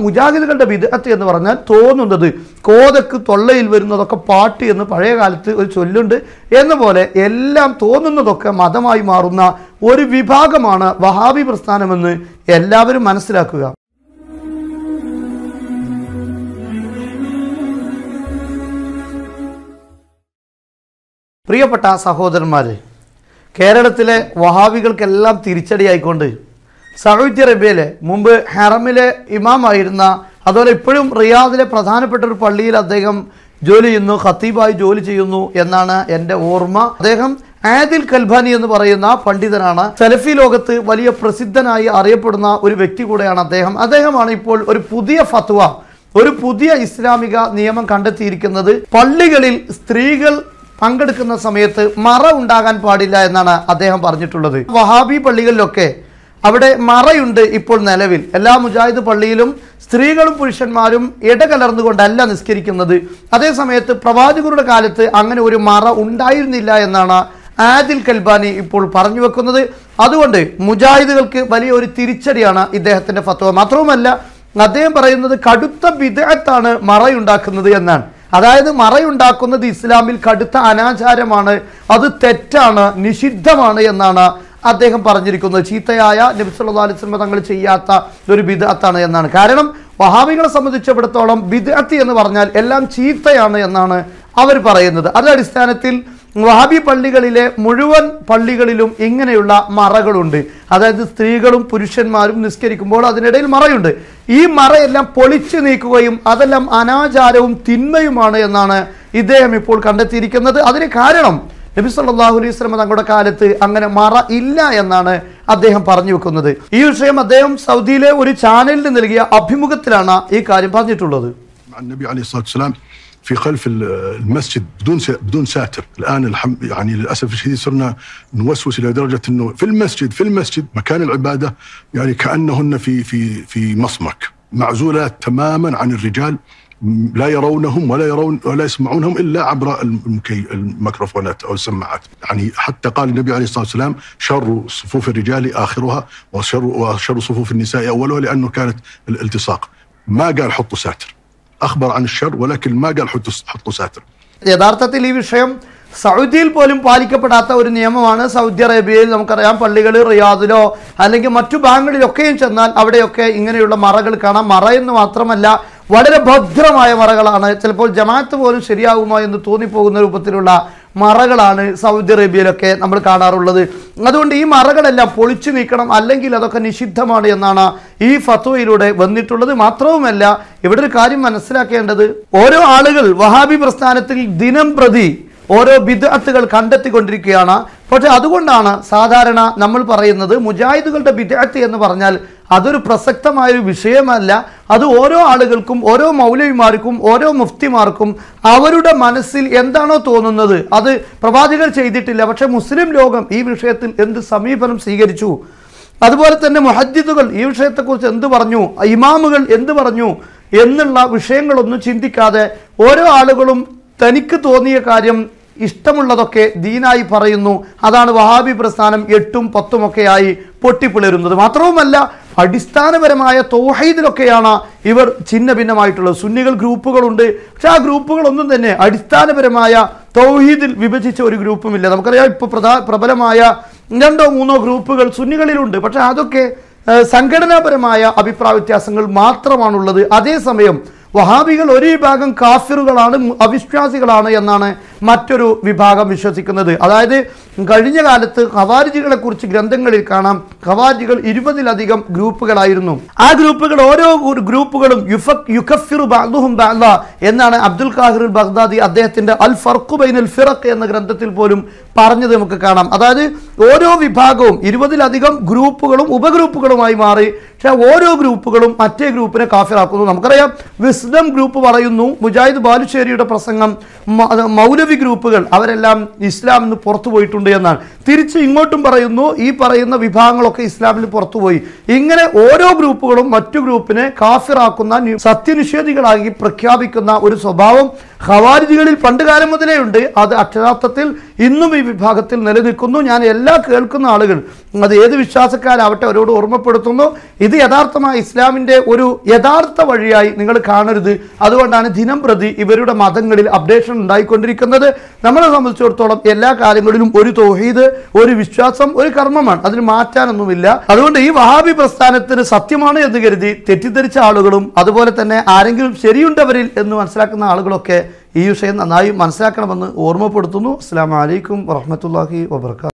മുജാഹിദുകളുടെ ബിദ്അത്ത് എന്ന് പറഞ്ഞാൽ തോന്നുന്നത് കോതക്ക് തൊള്ളയിൽ വരുന്നതൊക്കെ പാട്ട് എന്ന് പഴയ കാലത്ത് ഒരു ചൊല്ലുണ്ട് എന്ന പോലെ എല്ലാം തോന്നുന്നതൊക്കെ മതമായി മാറുന്ന ഒരു വിഭാഗമാണ് വഹാബി പ്രസ്ഥാനമെന്ന് എല്ലാവരും മനസ്സിലാക്കുക. പ്രിയപ്പെട്ട സഹോദരന്മാരെ, കേരളത്തിലെ വഹാബികൾക്കെല്ലാം തിരിച്ചടിയായിക്കൊണ്ട് സൗദി അറേബ്യയിലെ മുമ്പ് ഹറമിലെ ഇമാമായിരുന്ന, അതുപോലെ ഇപ്പോഴും റിയാദിലെ പ്രധാനപ്പെട്ട ഒരു പള്ളിയിൽ അദ്ദേഹം ജോലി ചെയ്യുന്നു, ഖത്തീബായി ജോലി ചെയ്യുന്നു എന്നാണ് എൻ്റെ ഓർമ്മ. അദ്ദേഹം ആദിൽ കൽബാനി എന്ന് പറയുന്ന പണ്ഡിതനാണ്. സലഫി ലോകത്ത് വലിയ പ്രസിദ്ധനായി അറിയപ്പെടുന്ന ഒരു വ്യക്തി കൂടെയാണ് അദ്ദേഹമാണ് ഇപ്പോൾ ഒരു പുതിയ ഫത്വ, ഒരു പുതിയ ഇസ്ലാമിക നിയമം കണ്ടെത്തിയിരിക്കുന്നത്. പള്ളികളിൽ സ്ത്രീകൾ പങ്കെടുക്കുന്ന സമയത്ത് മറ ഉണ്ടാകാൻ പാടില്ല എന്നാണ് അദ്ദേഹം പറഞ്ഞിട്ടുള്ളത്. വഹാബി പള്ളികളിലൊക്കെ അവിടെ മറയുണ്ട്. ഇപ്പോൾ നിലവിൽ എല്ലാ മുജാഹിദ് പള്ളിയിലും സ്ത്രീകളും പുരുഷന്മാരും ഇടകലർന്നുകൊണ്ടല്ല നിസ്കരിക്കുന്നത്. അതേസമയത്ത് പ്രവാചകരുടെ കാലത്ത് അങ്ങനെ ഒരു മറ ഉണ്ടായിരുന്നില്ല എന്നാണ് ആദിൽ കൽബാനി ഇപ്പോൾ പറഞ്ഞു വെക്കുന്നത്. അതുകൊണ്ട് മുജാഹിദുകൾക്ക് വലിയ ഒരു തിരിച്ചടിയാണ് ഇദ്ദേഹത്തിന്റെ ഫത്വ. മാത്രവുമല്ല, അദ്ദേഹം പറയുന്നത് കടുത്ത ബിദ്അത്താണ് മറയുണ്ടാക്കുന്നത് എന്നാണ്. അതായത് മറയുണ്ടാക്കുന്നത് ഇസ്ലാമിൽ കടുത്ത അനാചാരമാണ്, അത് തെറ്റാണ്, നിഷിദ്ധമാണ് എന്നാണ് അദ്ദേഹം പറഞ്ഞിരിക്കുന്നത്. ചീത്തയായ നബി സല്ലല്ലാഹു അലൈഹി വസല്ലം തങ്ങൾ ചെയ്യാത്ത ഒരു ബിദ്അത്താണ് എന്നാണ്. കാരണം വഹാബികളെ സംബന്ധിച്ചിടത്തോളം ബിദ്അത്ത് എന്ന് പറഞ്ഞാൽ എല്ലാം ചീത്തയാണ് എന്നാണ് അവർ പറയുന്നത്. അതേ അടിസ്ഥാനത്തിൽ വഹാബി പള്ളികളിലെ മുഴുവൻ പള്ളികളിലും ഇങ്ങനെയുള്ള മറകളുണ്ട്. അതായത് സ്ത്രീകളും പുരുഷന്മാരും നിസ്കരിക്കുമ്പോൾ അതിനിടയിൽ മറയുണ്ട്. ഈ മറയെല്ലാം പൊളിച്ചു നീക്കുകയും അതെല്ലാം അനാചാരവും തിന്മയുമാണ് എന്നാണ് ഇദ്ദേഹം ഇപ്പോൾ കണ്ടെത്തിയിരിക്കുന്നത്. അതിന് കാരണം നബി സല്ലല്ലാഹു അലൈഹി വസല്ലം തങ്ങളുടെ കാലത്ത് അങ്ങനെ മറ ഇല്ല എന്നാണ് അദ്ദേഹം പറഞ്ഞു വെക്കുന്നത്. ഈ വിഷയം അദ്ദേഹം സൗദിയിലെ ഒരു ചാനലിന് നൽകിയ അഭിമുഖത്തിലാണ് ഈ കാര്യം പറഞ്ഞിട്ടുള്ളത്. في خلف المسجد بدون ساتر. الآن يعني للأسف الشديد صرنا نوسوس إلى درجة إنه في المسجد مكان العبادة يعني كأنهن في مصمك، معزولات تماما عن الرجال، لا يرونهم ولا يسمعونهم إلا عبر الميكروفونات أو السماعات. يعني حتى قال النبي عليه الصلاة والسلام شر صفوف الرجال آخرها وشر صفوف النساء أولها، لأنه كانت الالتصاق. ما قال حطوا ساتر، أخبر عن الشر ولكن ما قال حطوا ساتر. യഥാർത്ഥത്തിൽ ഈ വിഷയം സൗദിയിൽ പോലും പാലിക്കപ്പെടാത്ത ഒരു നിയമമാണ്. സൗദി അറേബ്യയിൽ നമുക്കറിയാം, പള്ളികൾ റിയാദിലോ അല്ലെങ്കിൽ മറ്റു ഭാഗങ്ങളിലൊക്കെയും ചെന്നാൽ അവിടെയൊക്കെ ഇങ്ങനെയുള്ള മറകൾ കാണാം. മറ എന്ന് മാത്രമല്ല, വളരെ ഭദ്രമായ മറകളാണ്. ചിലപ്പോൾ ജമാഅത്ത് പോലും ശരിയാകുമോ എന്ന് തോന്നിപ്പോകുന്ന രൂപത്തിലുള്ള മറകളാണ് സൗദി അറേബ്യയിലൊക്കെ നമ്മൾ കാണാറുള്ളത്. അതുകൊണ്ട് ഈ മറകളെല്ലാം പൊളിച്ചു നീക്കണം, അല്ലെങ്കിൽ അതൊക്കെ നിഷിദ്ധമാണ് എന്നാണ് ഈ ഫത്വയിലൂടെ വന്നിട്ടുള്ളത്. മാത്രവുമല്ല, ഇവിടെ ഒരു കാര്യം മനസ്സിലാക്കേണ്ടത്, ഓരോ ആളുകൾ വഹാബി പ്രസ്ഥാനത്തിൽ ദിനം പ്രതി ഓരോ ബിദ്അത്തുകൾ കണ്ടെത്തിക്കൊണ്ടിരിക്കുകയാണ്. പക്ഷെ അതുകൊണ്ടാണ് സാധാരണ നമ്മൾ പറയുന്നത് മുജാഹിദുകളുടെ ബിദ്അത്ത് എന്ന് പറഞ്ഞാൽ അതൊരു പ്രസക്തമായൊരു വിഷയമല്ല. അത് ഓരോ ആളുകൾക്കും, ഓരോ മൗലവിമാർക്കും, ഓരോ മുഫ്തിമാർക്കും അവരുടെ മനസ്സിൽ എന്താണോ തോന്നുന്നത്, അത് പ്രവാചകർ ചെയ്തിട്ടില്ല, പക്ഷെ മുസ്ലിം ലോകം ഈ വിഷയത്തിൽ എന്ത് സമീപനം സ്വീകരിച്ചു, അതുപോലെ തന്നെ മുഹദ്ദിദുകൾ ഈ വിഷയത്തെക്കുറിച്ച് എന്ത് പറഞ്ഞു, ഇമാമുകൾ എന്ത് പറഞ്ഞു എന്നുള്ള വിഷയങ്ങളൊന്നും ചിന്തിക്കാതെ ഓരോ ആളുകളും തനിക്ക് തോന്നിയ കാര്യം, ഇഷ്ടമുള്ളതൊക്കെ ദീനായി പറയുന്നു. അതാണ് വഹാബി പ്രസ്ഥാനം 8ഉം 10ഉം ഒക്കെയായി പൊട്ടിപ്പിളരുന്നത്. മാത്രവുമല്ല, അടിസ്ഥാനപരമായ തൗഹീദിലൊക്കെയാണ് ഇവർ ഛിന്ന ഭിന്നമായിട്ടുള്ളത്. സുന്നികൾ ഗ്രൂപ്പുകളുണ്ട്, പക്ഷെ ആ ഗ്രൂപ്പുകളൊന്നും തന്നെ അടിസ്ഥാനപരമായ തൗഹീദിൽ വിഭജിച്ച ഒരു ഗ്രൂപ്പുമില്ല. നമുക്കറിയാം, ഇപ്പോൾ പ്രബലമായ 2ഓ 3ഓ ഗ്രൂപ്പുകൾ സുന്നികളിലുണ്ട്, പക്ഷെ അതൊക്കെ സംഘടനാപരമായ അഭിപ്രായ വ്യത്യാസങ്ങൾ മാത്രമാണുള്ളത്. അതേസമയം വഹാബികൾ ഒരു വിഭാഗം കാഫിറുകളാണ്, അവിശ്വാസികളാണ് എന്നാണ് മറ്റൊരു വിഭാഗം വിശ്വസിക്കുന്നത്. അതായത് കഴിഞ്ഞ കാലത്ത് ഖവാരിജികളെ കുറിച്ച് ഗ്രന്ഥങ്ങളിൽ കാണാം, ഖവാരിജികൾ 20ലധികം ഗ്രൂപ്പുകളായിരുന്നു. ആ ഗ്രൂപ്പുകൾ ഓരോ ഗ്രൂപ്പുകളും യുകഫിറു ബഅദുഹും ബഅദ എന്നാണ് അബ്ദുൽ ഖാഹിർ ബഗ്ദാദി അദ്ദേഹത്തിന്റെ അൽ ഫർഖു ബൈനൽ ഫിറഖ് എന്ന ഗ്രന്ഥത്തിൽ പോലും പറഞ്ഞത് നമുക്ക് കാണാം. അതായത് ഓരോ വിഭാഗവും 20ലധികം ഗ്രൂപ്പുകളും ഉപഗ്രൂപ്പുകളുമായി മാറി. പക്ഷെ ഓരോ ഗ്രൂപ്പുകളും മറ്റേ ഗ്രൂപ്പിനെ കാഫിറാക്കുന്നു. നമുക്കറിയാം, വിസ്ഡം ഗ്രൂപ്പ് പറയുന്നു, മുജാഹിദ് ബാലുശ്ശേരിയുടെ പ്രസംഗം, മൗലവി ഗ്രൂപ്പുകൾ അവരെല്ലാം ഇസ്ലാമിൽ നിന്ന് പുറത്തു പോയിട്ടുണ്ട് എന്നാണ്. തിരിച്ച് ഇങ്ങോട്ടും പറയുന്നു, ഈ പറയുന്ന വിഭാഗങ്ങളൊക്കെ ഇസ്ലാമിൽ പുറത്തുപോയി. ഇങ്ങനെ ഓരോ ഗ്രൂപ്പുകളും മറ്റു ഗ്രൂപ്പിനെ കാഫിറാക്കുന്ന, സത്യനിഷേധികളാക്കി പ്രഖ്യാപിക്കുന്ന ഒരു സ്വഭാവം ഖവാരിജികളിൽ പണ്ട് കാലം മുതലേ ഉണ്ട്. അത് അക്ഷരാർത്ഥത്തിൽ ഇന്നും ഈ വിഭാഗത്തിൽ നിലനിൽക്കുന്നു. ഞാൻ എല്ലാ കേൾക്കുന്ന ആളുകൾ അത് ഏത് വിശ്വാസക്കാരാവട്ടെ അവരോട് ഓർമ്മപ്പെടുത്തുന്നു, ഇത് യഥാർത്ഥമായ ഇസ്ലാമിൻ്റെ ഒരു യഥാർത്ഥ വഴിയായി നിങ്ങൾ കാണരുത്. അതുകൊണ്ടാണ് ദിനം പ്രതി ഇവരുടെ മതങ്ങളിൽ അപ്ഡേഷൻ ഉണ്ടായിക്കൊണ്ടിരിക്കുന്നത്. നമ്മളെ സംബന്ധിച്ചിടത്തോളം എല്ലാ കാര്യങ്ങളിലും ഒരു തൗഹീദ്, ഒരു വിശ്വാസം, ഒരു കർമ്മമാണ്, അതിന് മാറ്റാനൊന്നുമില്ല. അതുകൊണ്ട് ഈ വഹാബി പ്രസ്ഥാനത്തിന് സത്യമാണ് എന്ന് കരുതി തെറ്റിദ്ധരിച്ച ആളുകളും അതുപോലെ തന്നെ ആരെങ്കിലും ശരിയുണ്ടവരിൽ എന്ന് മനസ്സിലാക്കുന്ന ആളുകളൊക്കെ ഈ വിഷയം നന്നായി മനസ്സിലാക്കണമെന്ന് ഓർമ്മപ്പെടുത്തുന്നു. അസ്സലാമു അലൈക്കും വറഹ്മത്തുള്ളാഹി വബറകാതുഹു.